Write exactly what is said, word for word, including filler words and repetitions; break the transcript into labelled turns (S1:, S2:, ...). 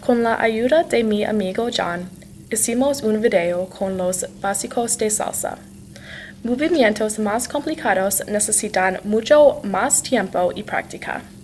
S1: Con la ayuda de mi amigo John, hicimos un video con los básicos de salsa. Movimientos más complicados necesitan mucho más tiempo y práctica.